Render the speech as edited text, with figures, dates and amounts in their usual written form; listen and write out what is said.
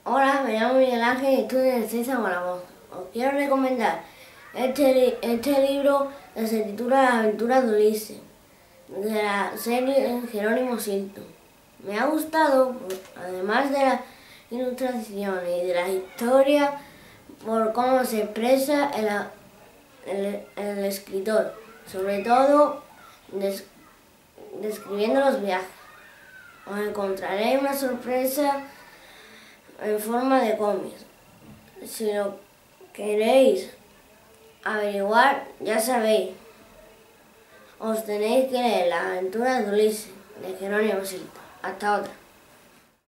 Hola, me llamo Miguel Ángel y estudio en Ciencia con la Voz. Os quiero recomendar este libro que se titula Las aventuras de Ulises, de la serie Jerónimo Silto. Me ha gustado, además de las ilustraciones y de la historia, por cómo se expresa el escritor, sobre todo describiendo los viajes. Os encontraréis una sorpresa en forma de cómics. Si lo queréis averiguar, ya sabéis, os tenéis que leer Las aventuras de Ulises, de Jerónimo Silto. Hasta otra.